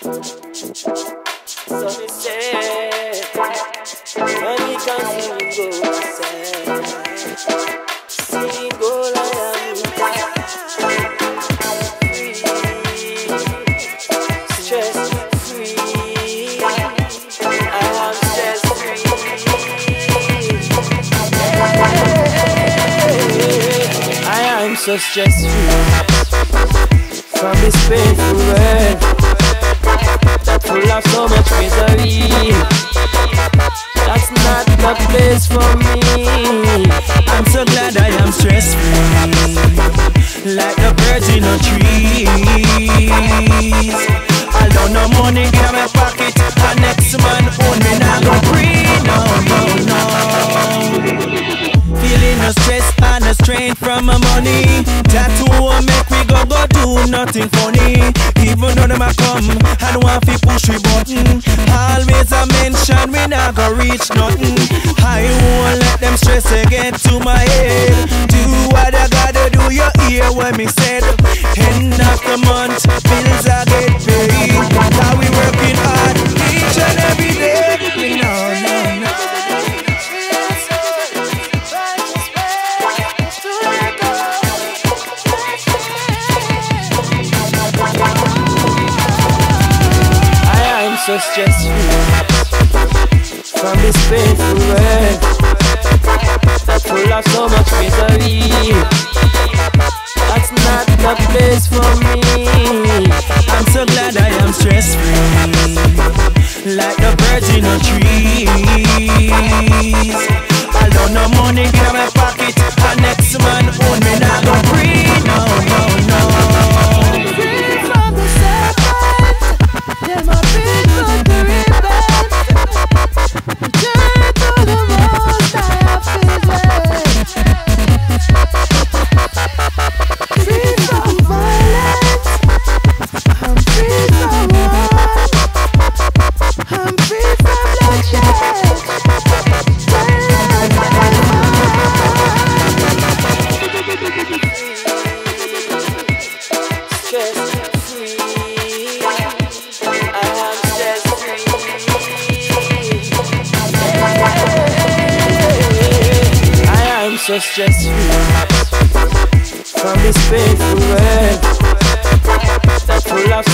So me say, money can see me go outside. See go like I'm free, stress free. I am stress free. I am so stress free from this painful world that full of so much misery. That's not the place for me. I'm so glad I am stress free, like the birds in the trees. I don't know money in my pocket, and next man own me now go breathe. No, no, no. Feeling no stress and no strain from my money. Tattoo won't make we go do nothing funny. Even though them a come and want fi push we button, always a mention we not go reach nothing. I won't let them stress get to my head. Do what I gotta do, you hear what me said. End of the month, bills I get paid. Now we working hard each and every day. No, no, no. So stress free from this painful world that full of so much misery. That's not the place for me. I'm so glad I am stress free, like the birds in the trees. I don't know money in my pocket, and next man own me now go free. No, no, no. Free from the serpent, them a free from the rebel. Return to the most I have vision. Free from violence, I'm free from war, I'm free from bloodshed. So stress free from this painful world that full of